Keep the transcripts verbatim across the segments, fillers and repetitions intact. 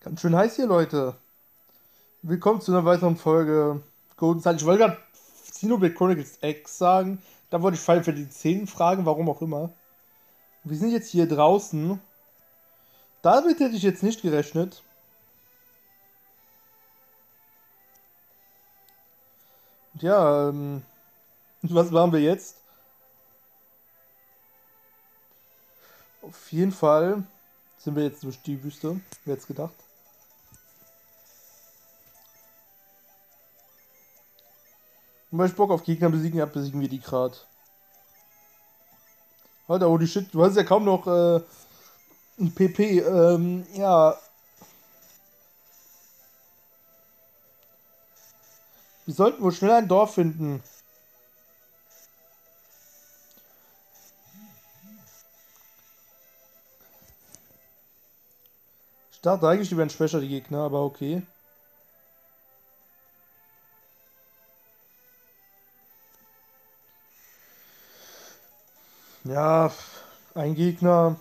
Ganz schön heiß hier, Leute. Willkommen zu einer weiteren Folge Golden Sun. Ich wollte gerade Xenoblade Chronicles X sagen. Da wollte ich Final Fantasy zehn fragen, warum auch immer. Wir sind jetzt hier draußen. Damit hätte ich jetzt nicht gerechnet. Und ja, ähm, was machen wir jetzt? Auf jeden Fall sind wir jetzt durch die Wüste. Wer hätte es gedacht? Und weil ich Bock auf Gegner besiegen habe, besiegen wir die gerade. Alter, holy shit, du hast ja kaum noch äh, ein P P. Ähm, ja. Wir sollten wohl schnell ein Dorf finden. Ich dachte eigentlich, die wären schwächer, die Gegner, aber okay. Ja, ein Gegner.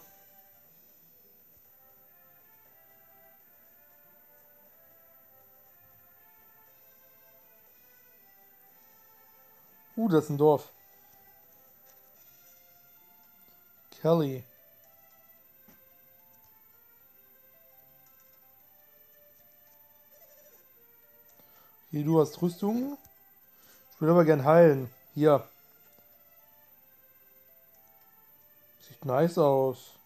Uh, das ist ein Dorf. Kelly. Hier, du hast Rüstung. Ich will aber gern heilen. Hier. Sieht nice aus.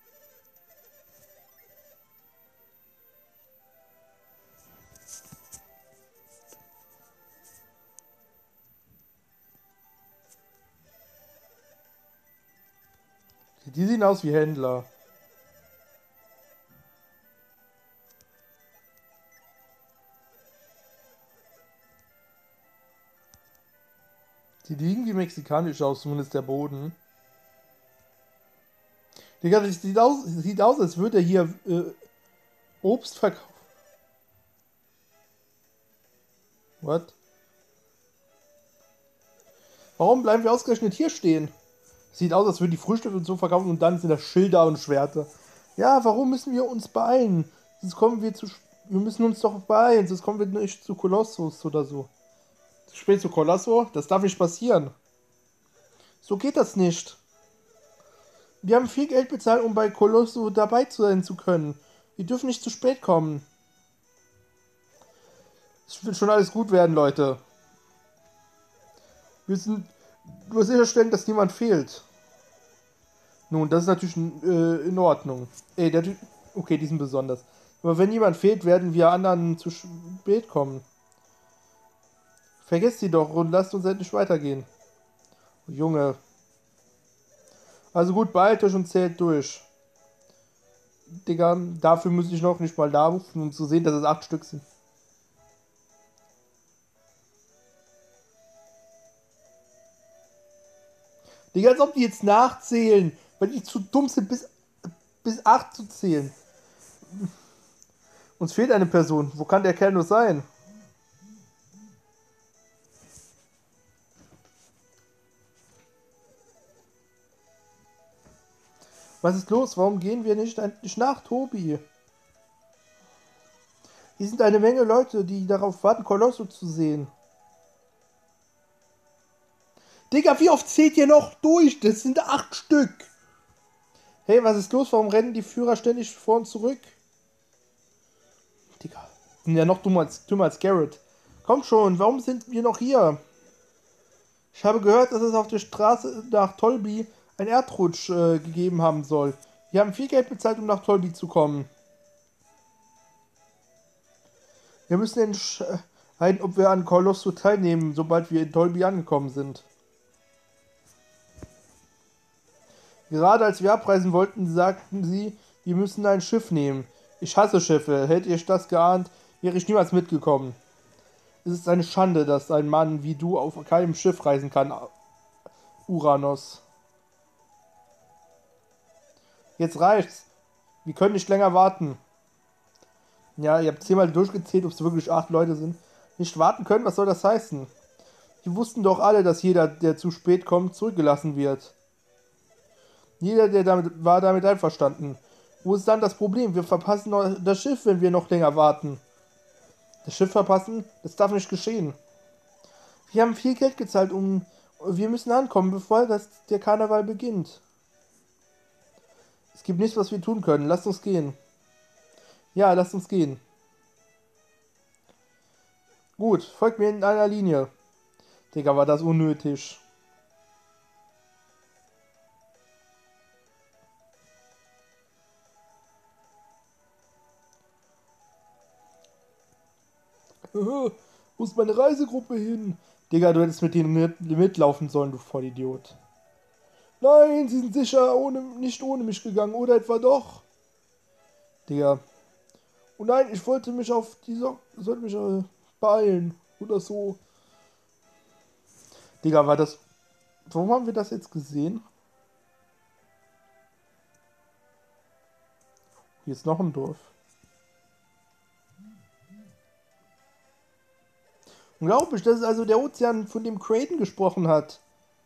Die sehen aus wie Händler. Die liegen wie mexikanisch aus, zumindest der Boden. Digga, das sieht aus, sieht aus, als würde er hier äh, Obst verkaufen. What? Warum bleiben wir ausgerechnet hier stehen? Sieht aus, als würden die Frühstücke und so verkaufen und dann sind da Schilder und Schwerter. Ja, warum müssen wir uns beeilen? Sonst kommen wir zu. Wir müssen uns doch beeilen, sonst kommen wir nicht zu Kolossus oder so. Zu spät zu Kolosso? Das darf nicht passieren. So geht das nicht. Wir haben viel Geld bezahlt, um bei Kolosso dabei sein zu können. Wir dürfen nicht zu spät kommen. Es wird schon alles gut werden, Leute. Wir müssen nur sicherstellen, dass niemand fehlt. Nun, das ist natürlich äh, in Ordnung. Ey, der Typ. Okay, die sind besonders. Aber wenn jemand fehlt, werden wir anderen zu spät kommen. Vergesst sie doch und lasst uns endlich weitergehen. Oh, Junge. Also gut, beeilt euch und zählt durch. Digga, dafür muss ich noch nicht mal da rufen, um zu sehen, dass es acht Stück sind. Digga, als ob die jetzt nachzählen, weil die zu dumm sind, bis, bis acht zu zählen. Uns fehlt eine Person. Wo kann der Kerl nur sein? Was ist los? Warum gehen wir nicht endlich nach Tobi? Hier sind eine Menge Leute, die darauf warten, Kolosso zu sehen. Digga, wie oft zählt ihr noch durch? Das sind acht Stück. Hey, was ist los? Warum rennen die Führer ständig vor und zurück? Digga, sind ja noch dümmer als, dümmer als Garrett. Komm schon, warum sind wir noch hier? Ich habe gehört, dass es auf der Straße nach Tolbi ein Erdrutsch äh, gegeben haben soll. Wir haben viel Geld bezahlt, um nach Tolbi zu kommen. Wir müssen entscheiden, ob wir an Kolosso teilnehmen, sobald wir in Tolbi angekommen sind. Gerade als wir abreisen wollten, sagten sie, wir müssen ein Schiff nehmen. Ich hasse Schiffe. Hätte ich das geahnt, wäre ich niemals mitgekommen. Es ist eine Schande, dass ein Mann wie du auf keinem Schiff reisen kann, Uranos. Jetzt reicht's. Wir können nicht länger warten. Ja, ihr habt zehnmal durchgezählt, ob es wirklich acht Leute sind. Nicht warten können, was soll das heißen? Die wussten doch alle, dass jeder, der zu spät kommt, zurückgelassen wird. Jeder, der damit war damit einverstanden. Wo ist dann das Problem? Wir verpassen noch das Schiff, wenn wir noch länger warten. Das Schiff verpassen? Das darf nicht geschehen. Wir haben viel Geld gezahlt, um... Wir müssen ankommen, bevor das, der Karneval beginnt. Es gibt nichts, was wir tun können. Lasst uns gehen. Ja, lasst uns gehen. Gut, folgt mir in einer Linie. Digga, war das unnötig. Wo ist meine Reisegruppe hin? Digga, du hättest mit denen mit, mitlaufen sollen, du Vollidiot. Nein, sie sind sicher ohne, nicht ohne mich gegangen, oder etwa doch? Digga. Oh nein, ich wollte mich auf die so sollte mich äh, beeilen. Oder so. Digga, war das... Warum haben wir das jetzt gesehen? Hier ist noch ein Dorf. Unglaublich, das ist also der Ozean, von dem Kraden gesprochen hat.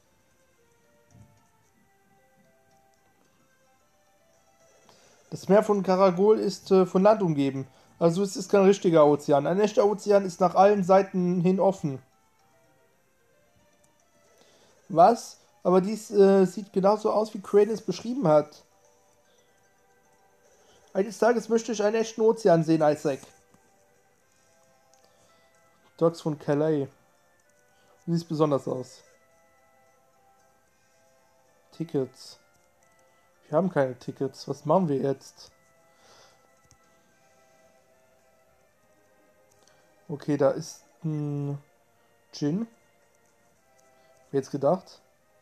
Das Meer von Karagol ist äh, von Land umgeben. Also es ist kein richtiger Ozean. Ein echter Ozean ist nach allen Seiten hin offen. Was? Aber dies äh, sieht genauso aus, wie Kraden es beschrieben hat. Eines Tages möchte ich einen echten Ozean sehen, Isaac. Docks von Calais. Du siehst besonders aus. Tickets. Wir haben keine Tickets. Was machen wir jetzt? Okay, da ist ein Gin. Wer jetzt gedacht?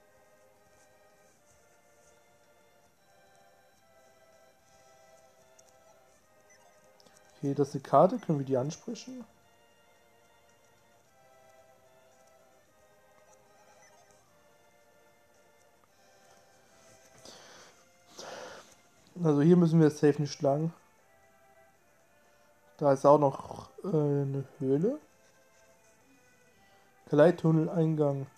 Okay, das ist eine Karte. Können wir die ansprechen? Also hier müssen wir safe nicht lang. Da ist auch noch äh, eine Höhle. Kalei-Tunnel-Eingang.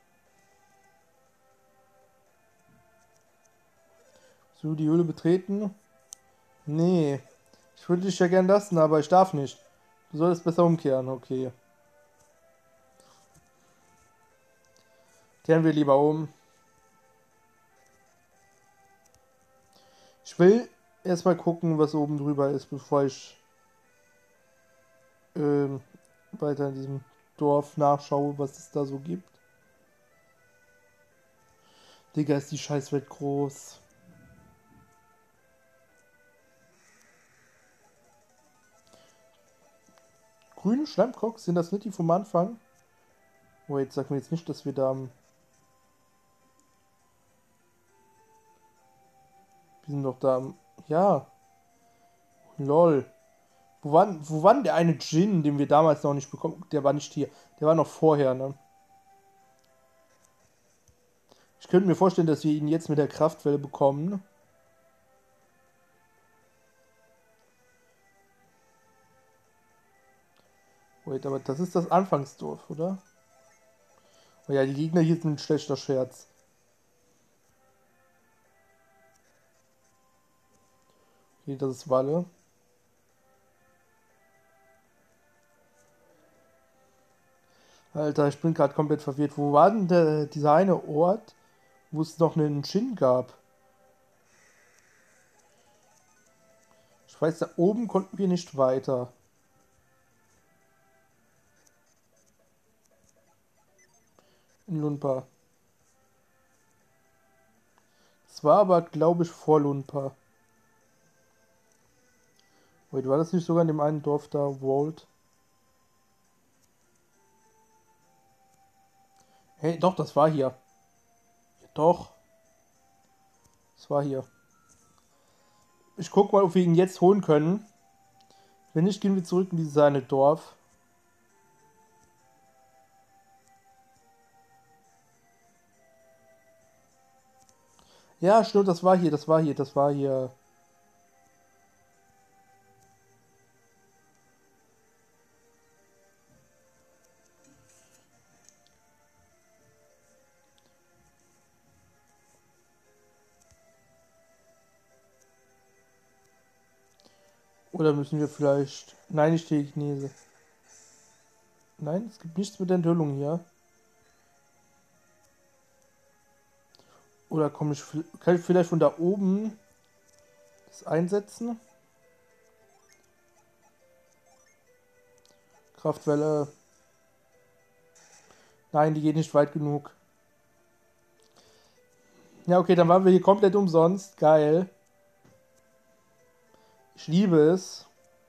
So, die Höhle betreten? Nee. Ich würde dich ja gern lassen, aber ich darf nicht. Du solltest besser umkehren, okay. Kehren wir lieber um. Ich will erstmal gucken, was oben drüber ist, bevor ich ähm, weiter in diesem Dorf nachschaue, was es da so gibt. Digga, ist die Scheißwelt groß. Grüne Schleimkocks, sind das nicht die vom Anfang? Oh, jetzt sag mir jetzt nicht, dass wir da... Wir sind doch da... Ja. Lol. Wo war, wo war denn der eine Djinn, den wir damals noch nicht bekommen? Der war nicht hier. Der war noch vorher, ne? Ich könnte mir vorstellen, dass wir ihn jetzt mit der Kraftwelle bekommen. Wait, aber das ist das Anfangsdorf, oder? Oh ja, die Gegner hier sind ein schlechter Scherz. Okay, das ist Walle. Alter, ich bin gerade komplett verwirrt. Wo war denn der, dieser eine Ort, wo es noch einen Djinn gab? Ich weiß, da oben konnten wir nicht weiter. In Lunpa. Das war aber, glaube ich, vor Lunpa. Wait, war das nicht sogar in dem einen Dorf da, Walt? Hey, doch, das war hier. Ja, doch. Das war hier. Ich guck mal, ob wir ihn jetzt holen können. Wenn nicht, gehen wir zurück in dieses eine Dorf. Ja, stimmt, das war hier, das war hier, das war hier. Oder müssen wir vielleicht... Nein, nicht Telekinese. Nein, es gibt nichts mit Enthüllung hier. Oder komme ich... Kann ich vielleicht von da oben das einsetzen? Kraftwelle. Nein, die geht nicht weit genug. Ja, okay, dann waren wir hier komplett umsonst. Geil. Ich liebe es.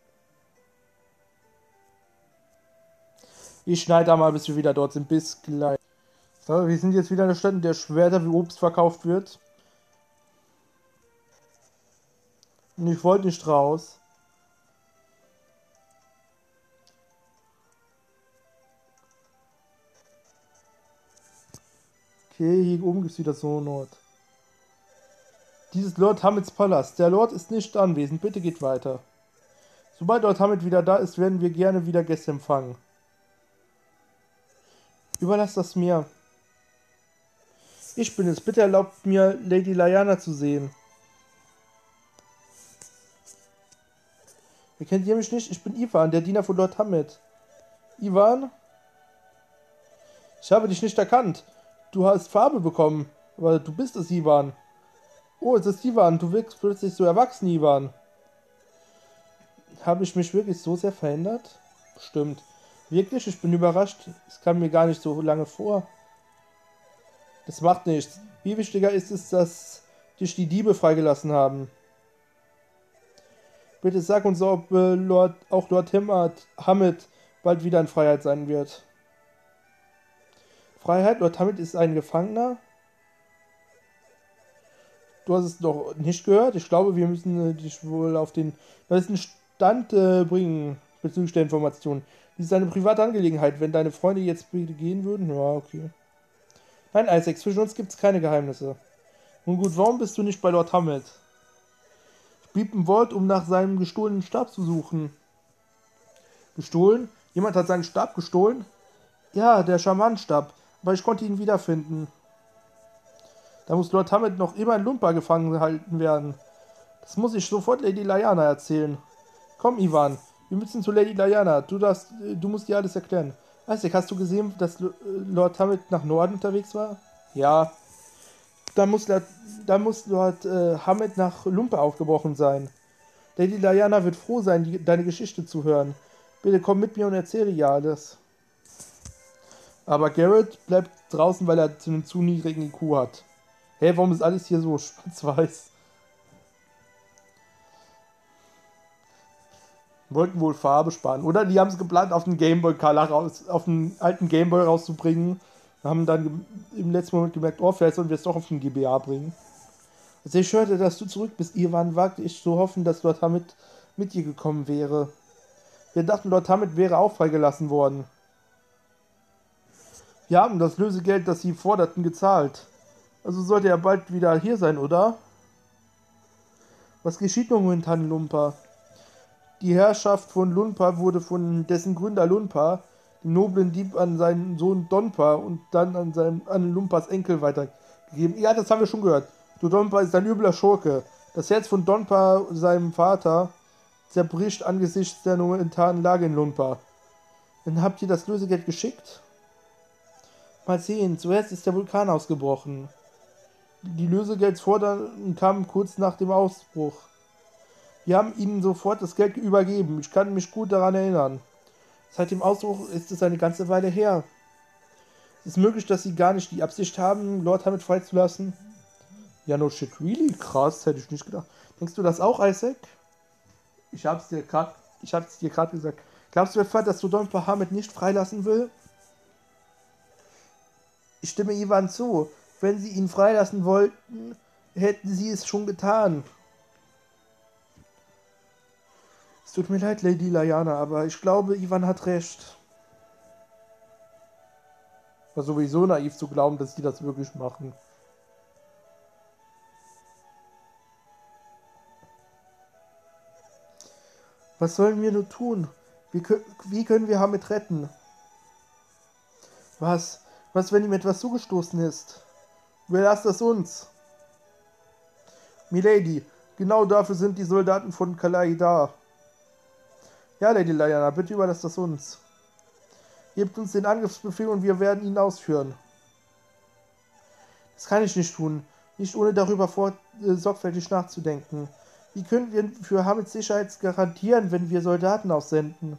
Ich schneide da mal, bis wir wieder dort sind. Bis gleich. So, wir sind jetzt wieder in der Stadt, in der Schwerter wie Obst verkauft wird. Und ich wollte nicht raus. Okay, hier oben gibt es wieder so einen Ort. Dieses Lord Hamets Palast. Der Lord ist nicht anwesend. Bitte geht weiter. Sobald Lord Hamet wieder da ist, werden wir gerne wieder Gäste empfangen. Überlass das mir. Ich bin es. Bitte erlaubt mir, Lady Lyanna zu sehen. Erkennt ihr mich nicht? Ich bin Ivan, der Diener von Lord Hamet. Ivan? Ich habe dich nicht erkannt. Du hast Farbe bekommen. Aber du bist es, Ivan. Oh, es ist Ivan. Du wirkst plötzlich so erwachsen, Ivan. Habe ich mich wirklich so sehr verändert? Stimmt. Wirklich? Ich bin überrascht. Es kam mir gar nicht so lange vor. Das macht nichts. Wie wichtiger ist es, dass dich die Diebe freigelassen haben? Bitte sag uns, ob äh, Lord, auch Lord Hamet bald wieder in Freiheit sein wird. Freiheit? Lord Hamet ist ein Gefangener? Du hast es doch nicht gehört? Ich glaube, wir müssen äh, dich wohl auf den neuesten Stand äh, bringen bezüglich der Informationen. Dies ist eine private Angelegenheit. Wenn deine Freunde jetzt bitte gehen würden? Ja, okay. Nein, Isaac, zwischen uns gibt es keine Geheimnisse. Nun gut, warum bist du nicht bei Lord Hamet? Ich blieb im Vault, um nach seinem gestohlenen Stab zu suchen. Gestohlen? Jemand hat seinen Stab gestohlen? Ja, der Schamannenstab. Aber ich konnte ihn wiederfinden. Da muss Lord Hamet noch immer in Lumpa gefangen gehalten werden. Das muss ich sofort Lady Lyanna erzählen. Komm, Ivan. Wir müssen zu Lady Lyanna. Du, darfst, du musst dir alles erklären. Isaac, hast du gesehen, dass Lord Hamet nach Norden unterwegs war? Ja. Da muss, da muss Lord äh, Hamet nach Lumpa aufgebrochen sein. Lady Lyanna wird froh sein, die, deine Geschichte zu hören. Bitte komm mit mir und erzähle ihr alles. Aber Garrett bleibt draußen, weil er einen zu niedrigen I Q hat. Hä, hey, warum ist alles hier so schwarz-weiß? Wollten wohl Farbe sparen. Oder die haben es geplant, auf den Gameboy Color raus, auf den alten Gameboy rauszubringen. Haben dann im letzten Moment gemerkt, oh, vielleicht sollen wir es doch auf den G B A bringen. Als ich hörte, dass du zurück bist, Ivan, wagte ich zu hoffen, dass Lord Hamet mit dir gekommen wäre. Wir dachten, Lord Hamet wäre auch freigelassen worden. Wir haben das Lösegeld, das sie forderten, gezahlt. Also sollte er bald wieder hier sein, oder? Was geschieht nun momentan in Lumpa? Die Herrschaft von Lumpa wurde von dessen Gründer Lumpa, dem noblen Dieb, an seinen Sohn Donpa und dann an, seinen, an Lumpas Enkel weitergegeben. Ja, das haben wir schon gehört. Du Donpa ist ein übler Schurke. Das Herz von Donpa, seinem Vater, zerbricht angesichts der momentanen Lage in Lumpa. Dann habt ihr das Lösegeld geschickt? Mal sehen, zuerst ist der Vulkan ausgebrochen. Die Lösegeldsforderungen kamen kurz nach dem Ausbruch. Wir haben ihnen sofort das Geld übergeben. Ich kann mich gut daran erinnern. Seit dem Ausbruch ist es eine ganze Weile her. Es ist möglich, dass sie gar nicht die Absicht haben, Lord Hamet freizulassen. Ja, no shit, really? Krass, hätte ich nicht gedacht. Denkst du das auch, Isaac? Ich hab's dir gerade, ich hab's dir gerade gesagt. Glaubst du etwa, dass du Donpa Hamet nicht freilassen will? Ich stimme Ivan zu. Wenn sie ihn freilassen wollten, hätten sie es schon getan. Es tut mir leid, Lady Lyanna, aber ich glaube, Ivan hat recht. War sowieso naiv zu glauben, dass sie das wirklich machen. Was sollen wir nur tun? Wie, wie können wir Hamet retten? Was? Was, wenn ihm etwas zugestoßen ist? Überlasst das uns. Milady, genau dafür sind die Soldaten von Kalai da. Ja, Lady Lyanna, bitte überlasst das uns. Gebt uns den Angriffsbefehl und wir werden ihn ausführen. Das kann ich nicht tun. Nicht ohne darüber vor, äh, sorgfältig nachzudenken. Wie können wir für Hamids Sicherheit garantieren, wenn wir Soldaten aussenden?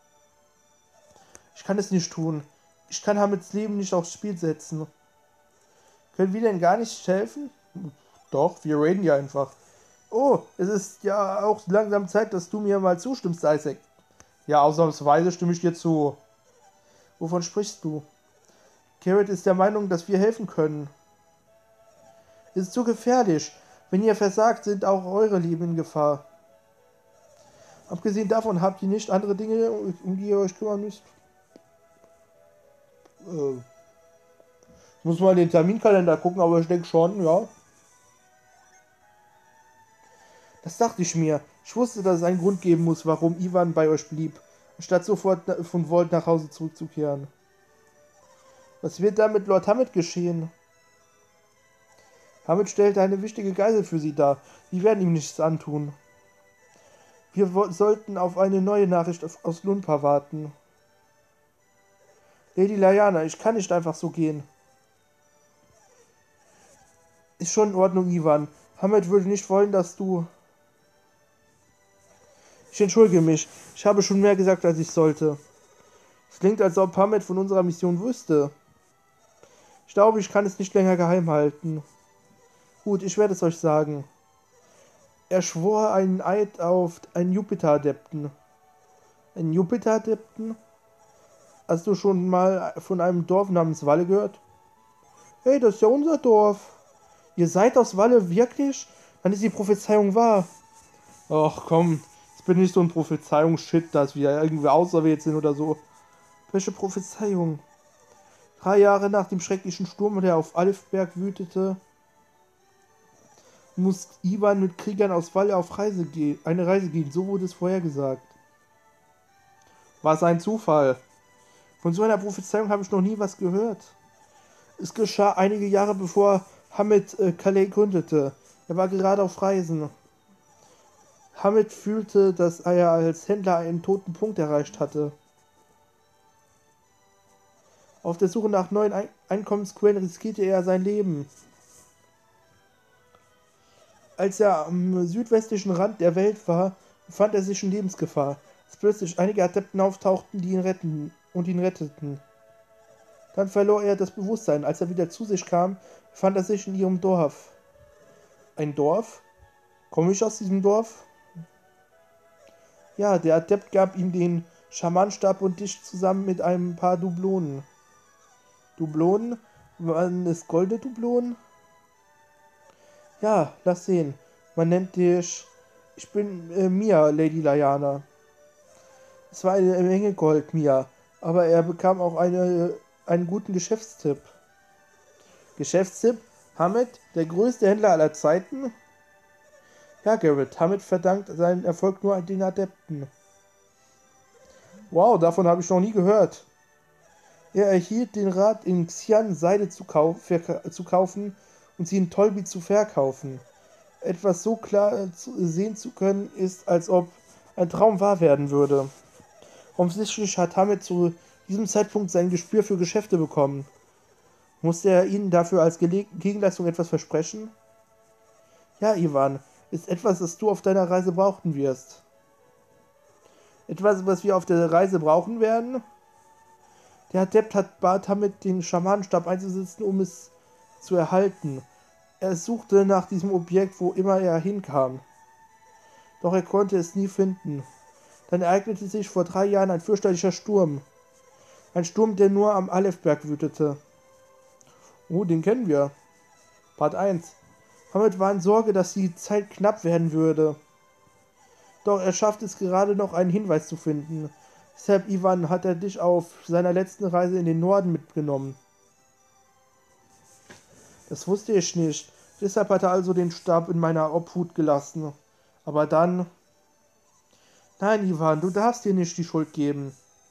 Ich kann es nicht tun. Ich kann Hamids Leben nicht aufs Spiel setzen. Können wir denn gar nicht helfen? Doch, wir reden ja einfach. Oh, es ist ja auch langsam Zeit, dass du mir mal zustimmst, Isaac. Ja, ausnahmsweise stimme ich dir zu. Wovon sprichst du? Garrett ist der Meinung, dass wir helfen können. Es ist zu gefährlich. Wenn ihr versagt, sind auch eure Leben in Gefahr. Abgesehen davon habt ihr nicht andere Dinge, um die ihr euch kümmern müsst. Äh, ich muss mal den Terminkalender gucken, aber ich denke schon, ja. Das dachte ich mir. Ich wusste, dass es einen Grund geben muss, warum Ivan bei euch blieb, statt sofort von Volt nach Hause zurückzukehren. Was wird da mit Lord Hammett geschehen? Hammett stellte eine wichtige Geisel für sie dar. Die werden ihm nichts antun. Wir sollten auf eine neue Nachricht aus Lunpa warten. Lady Lyanna, ich kann nicht einfach so gehen. Ist schon in Ordnung, Ivan. Hammett würde nicht wollen, dass du... Ich entschuldige mich. Ich habe schon mehr gesagt, als ich sollte. Es klingt, als ob Hammett von unserer Mission wüsste. Ich glaube, ich kann es nicht länger geheim halten. Gut, ich werde es euch sagen. Er schwor einen Eid auf einen Jupiter-Adepten. Einen Jupiter-Adepten? Hast du schon mal von einem Dorf namens Walle gehört? Hey, das ist ja unser Dorf. Ihr seid aus Walle, wirklich? Dann ist die Prophezeiung wahr. Ach komm, jetzt bin ich so ein Prophezeiungsshit, dass wir irgendwie auserwählt sind oder so. Welche Prophezeiung? Drei Jahre nach dem schrecklichen Sturm, der auf Alfberg wütete, muss Ivan mit Kriegern aus Walle auf Reise gehen, eine Reise gehen, so wurde es vorhergesagt. War es ein Zufall? Von so einer Prophezeiung habe ich noch nie was gehört. Es geschah einige Jahre bevor Hammett äh, Calais gründete. Er war gerade auf Reisen. Hammett fühlte, dass er als Händler einen toten Punkt erreicht hatte. Auf der Suche nach neuen Ein Einkommensquellen riskierte er sein Leben. Als er am südwestlichen Rand der Welt war, befand er sich in Lebensgefahr, als plötzlich einige Adepten auftauchten, die ihn retten und ihn retteten. Dann verlor er das Bewusstsein. Als er wieder zu sich kam, befand er sich in ihrem Dorf. Ein Dorf? Komme ich aus diesem Dorf? Ja, der Adept gab ihm den Schamanstab und dich zusammen mit ein paar Dublonen. Dublonen? Waren es goldene Dublonen? Ja, lass sehen. Man nennt dich... Ich bin äh, Mia, Lady Lyanna. Es war eine Menge Gold, Mia. Aber er bekam auch eine, einen guten Geschäftstipp. Geschäftstipp? Hammett, der größte Händler aller Zeiten? Ja, Garrett, Hammett verdankt seinen Erfolg nur an den Adepten. Wow, davon habe ich noch nie gehört. Er erhielt den Rat, in Xian Seide zu, kauf, zu kaufen und sie in Tolbi zu verkaufen. Etwas so klar zu sehen zu können, ist, als ob ein Traum wahr werden würde. Offensichtlich hat Hammett zu diesem Zeitpunkt sein Gespür für Geschäfte bekommen. Musste er ihnen dafür als Gele Gegenleistung etwas versprechen? Ja, Ivan, ist etwas, das du auf deiner Reise brauchen wirst. Etwas, was wir auf der Reise brauchen werden? Der Adept hat bat Hammett, den Schamanenstab einzusetzen, um es zu erhalten. Er suchte nach diesem Objekt, wo immer er hinkam. Doch er konnte es nie finden. Dann ereignete sich vor drei Jahren ein fürchterlicher Sturm. Ein Sturm, der nur am Alefberg wütete. Oh, den kennen wir. Part eins. Hammett war in Sorge, dass die Zeit knapp werden würde. Doch er schafft es gerade noch, einen Hinweis zu finden. Deshalb, Ivan, hat er dich auf seiner letzten Reise in den Norden mitgenommen. Das wusste ich nicht. Deshalb hat er also den Stab in meiner Obhut gelassen. Aber dann... Nein, Ivan, du darfst dir nicht die Schuld geben.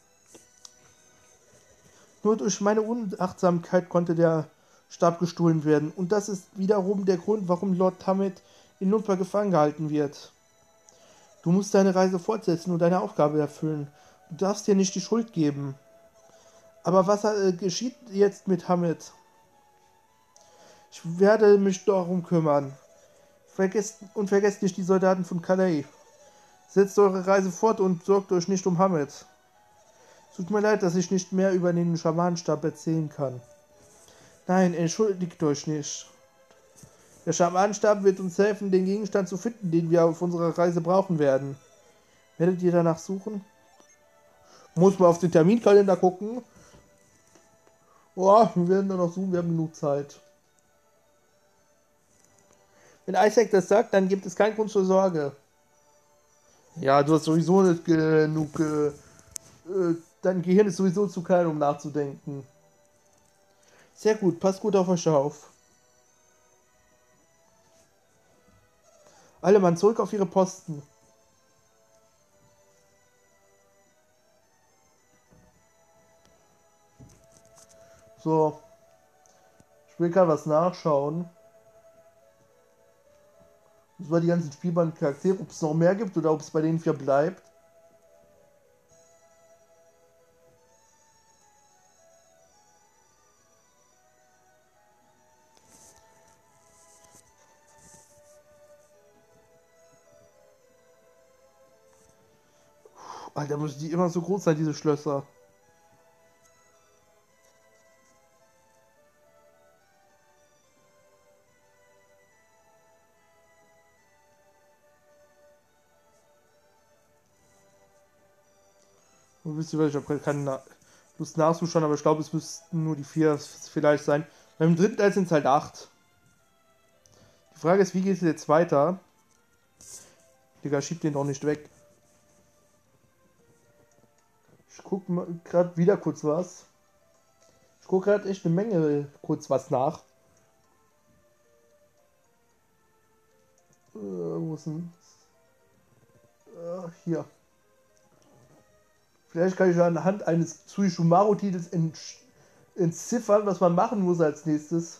Nur durch meine Unachtsamkeit konnte der Stab gestohlen werden. Und das ist wiederum der Grund, warum Lord Hammett in Lunpa gefangen gehalten wird. Du musst deine Reise fortsetzen und deine Aufgabe erfüllen. Du darfst dir nicht die Schuld geben. Aber was äh, geschieht jetzt mit Hamid? Ich werde mich darum kümmern. Vergesst, und vergesst nicht die Soldaten von Calais. Setzt eure Reise fort und sorgt euch nicht um Hamid. Tut mir leid, dass ich nicht mehr über den Schamanenstab erzählen kann. Nein, entschuldigt euch nicht. Der Schamanenstab wird uns helfen, den Gegenstand zu finden, den wir auf unserer Reise brauchen werden. Werdet ihr danach suchen? Muss man auf den Terminkalender gucken. Oh, wir werden danach suchen, wir haben genug Zeit. Wenn Isaac das sagt, dann gibt es keinen Grund zur Sorge. Ja, du hast sowieso nicht genug... Äh, äh, dein Gehirn ist sowieso zu klein, um nachzudenken. Sehr gut, passt gut auf euch auf. Alle Mann, zurück auf ihre Posten. So. Ich will gerade was nachschauen. Das war die ganzen spielbaren Charaktere, ob es noch mehr gibt oder ob es bei denen vier bleibt. Alter, müssen die immer so groß sein, diese Schlösser. Und wisst ihr was, ich habe keine Lust nachzuschauen, aber ich glaube, es müssten nur die vier vielleicht sein. Beim dritten Teil sind es halt acht. Die Frage ist, wie geht es jetzt weiter? Digga, schieb den doch nicht weg. Ich guck mal gerade wieder kurz was. Ich gucke gerade echt eine Menge kurz was nach. Äh, wo ist denn? Äh, hier. Vielleicht kann ich anhand eines Tsuishumaru-Titels entziffern, was man machen muss als nächstes.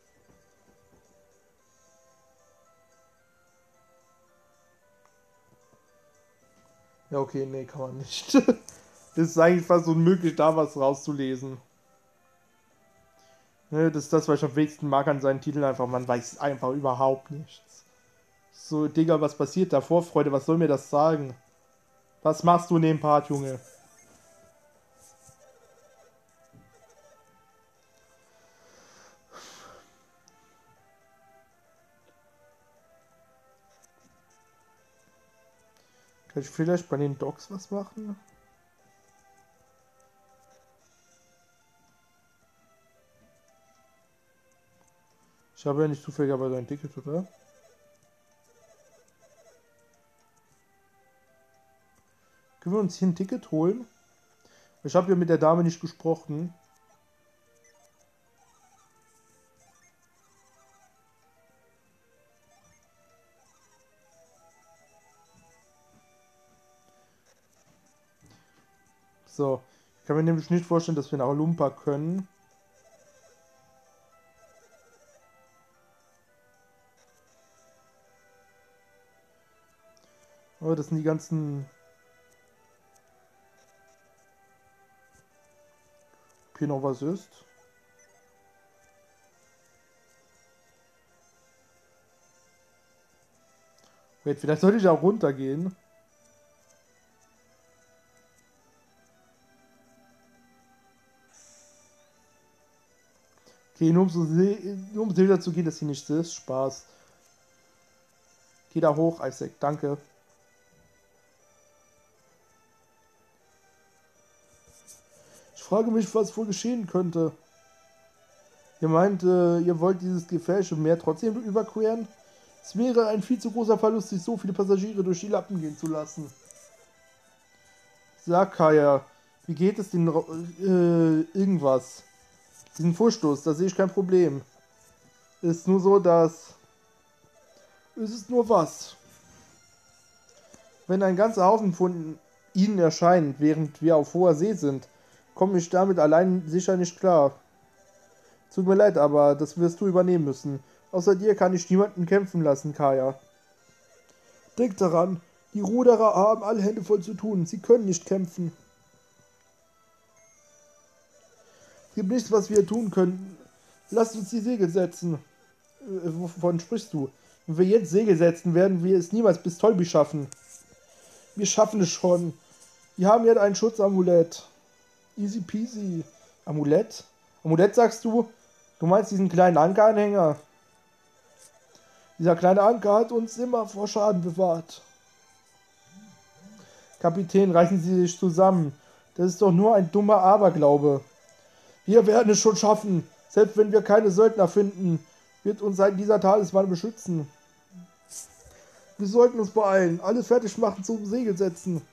Ja, okay, nee, kann man nicht. Das ist eigentlich fast unmöglich, da was rauszulesen. Ne, das ist das, was ich am wenigsten mag an seinen Titeln. Einfach, man weiß einfach überhaupt nichts. So, Digga, was passiert da? Vorfreude, was soll mir das sagen? Was machst du in dem Part, Junge? Kann ich vielleicht bei den Docs was machen? Ich habe ja nicht zufälligerweise ein Ticket, oder? Können wir uns hier ein Ticket holen? Ich habe ja mit der Dame nicht gesprochen. So, ich kann mir nämlich nicht vorstellen, dass wir nach Olumpa können. Oh, das sind die ganzen... Ob hier noch was ist? Wait, vielleicht sollte ich auch runtergehen. Okay, nur um, so nur um sicher zu gehen, dass hier nichts ist. Spaß. Geh da hoch, Isaac. Danke. Ich frage mich, was wohl geschehen könnte. Ihr meint, äh, ihr wollt dieses gefährliche Meer trotzdem überqueren? Es wäre ein viel zu großer Verlust, sich so viele Passagiere durch die Lappen gehen zu lassen. Sag, Kaya, wie geht es denn äh, irgendwas? Diesen Vorstoß, da sehe ich kein Problem. Ist nur so, dass... Es ist nur was. Wenn ein ganzer Haufen von ihnen erscheint, während wir auf hoher See sind, komme ich damit allein sicher nicht klar. Tut mir leid, aber das wirst du übernehmen müssen. Außer dir kann ich niemanden kämpfen lassen, Kaya. Denk daran, Die Ruderer haben alle Hände voll zu tun. Sie können nicht kämpfen. Es gibt nichts, was wir tun können. Lasst uns die Segel setzen. Äh, wovon sprichst du? Wenn wir jetzt Segel setzen, werden wir es niemals bis Tolby schaffen. Wir schaffen es schon. Wir haben jetzt ein Schutzamulett. Easy peasy. Amulett? Amulett sagst du? Du meinst diesen kleinen Ankeranhänger? Dieser kleine Anker hat uns immer vor Schaden bewahrt. Kapitän, reißen Sie sich zusammen. Das ist doch nur ein dummer Aberglaube. Wir werden es schon schaffen. Selbst wenn wir keine Söldner finden, wird uns seit dieser Talisman beschützen. Wir sollten uns beeilen. Alles fertig machen, zum Segel setzen.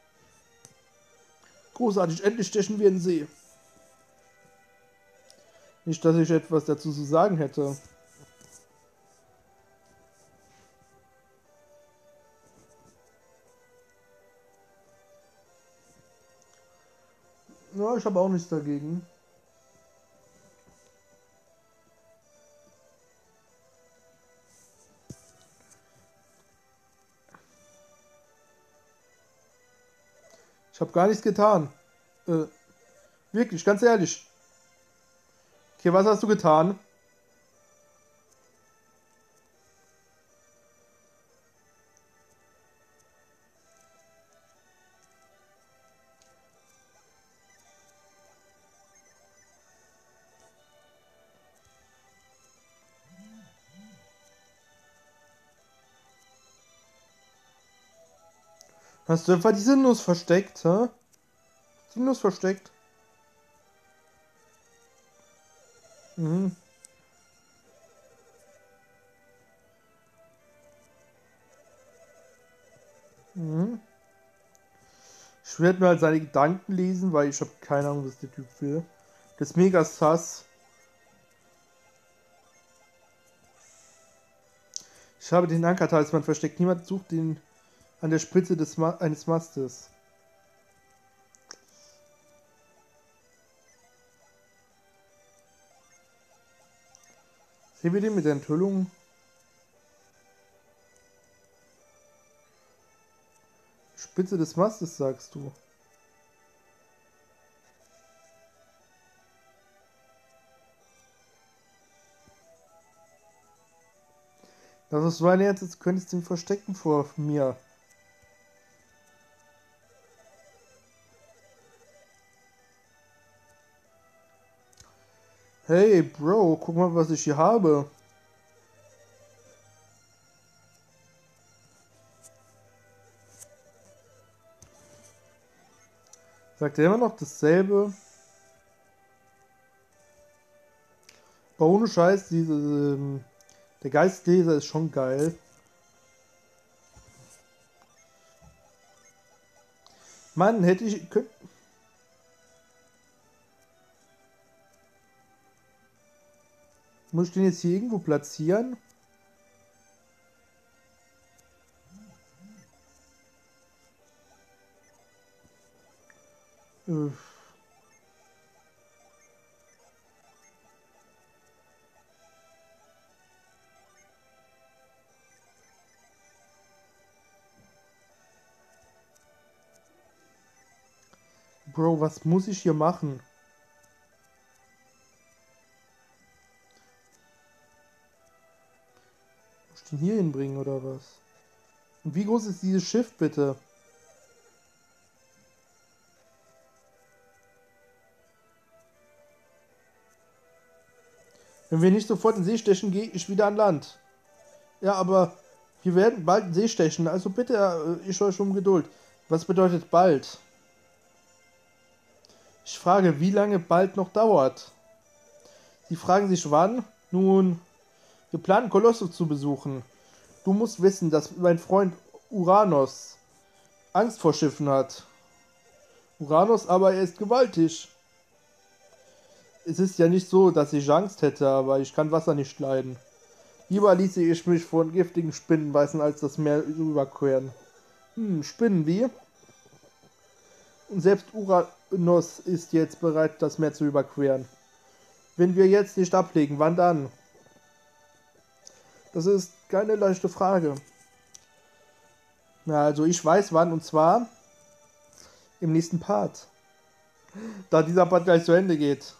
Großartig, endlich stechen wir in den See. Nicht, dass ich etwas dazu zu sagen hätte. Ja, ich habe auch nichts dagegen. Ich habe gar nichts getan. Äh, wirklich, ganz ehrlich. Okay, was hast du getan? Hast du einfach diese Nuss versteckt, hä? Die Nuss versteckt. Mhm. Mhm. Ich werde mal seine Gedanken lesen, weil ich habe keine Ahnung, was der Typ will. Das ist mega sass. Ich habe den Ankertalisman versteckt. Niemand sucht ihn an der Spitze des Ma eines Mastes. Sehen wir den mit der Enthüllung? Spitze des Mastes, sagst du. Das ist so ein Ernst, als könntest du ihn verstecken vor mir. Hey, Bro, guck mal, was ich hier habe. Sagt er immer noch dasselbe? Aber ohne Scheiß, diese, ähm, der Geistleser ist schon geil. Mann, hätte ich... Könnt, muss ich den jetzt hier irgendwo platzieren? Äh. Bro, was muss ich hier machen? Muss ich den hier hinbringen oder was? Und wie groß ist dieses Schiff bitte? Wenn wir nicht sofort in den See stechen, gehe ich wieder an Land. Ja, aber wir werden bald in den See stechen, also bitte, äh, ich euch um Geduld. Was bedeutet bald? Ich frage, wie lange bald noch dauert. Sie fragen sich wann? Nun, wir planen Kolossus zu besuchen. Du musst wissen, dass mein Freund Uranus Angst vor Schiffen hat. Uranus aber, er ist gewaltig. Es ist ja nicht so, dass ich Angst hätte, aber ich kann Wasser nicht leiden. Lieber ließe ich mich von giftigen Spinnen beißen, als das Meer überqueren. Hm, Spinnen wie? Und selbst Uranus ist jetzt bereit, das Meer zu überqueren. Wenn wir jetzt nicht ablegen, wann dann? Das ist keine leichte Frage. Ja, also ich weiß wann, und zwar im nächsten Part. Da dieser Part gleich zu Ende geht.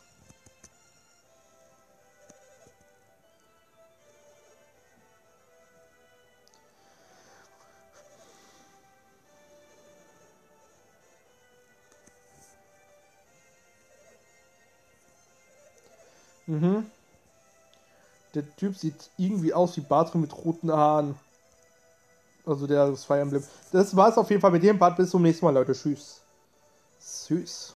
Mhm. Der Typ sieht irgendwie aus wie Bartram mit roten Haaren. Also der das Fire Emblem. Das war es auf jeden Fall mit dem Part. Bis zum nächsten Mal, Leute. Tschüss. Tschüss.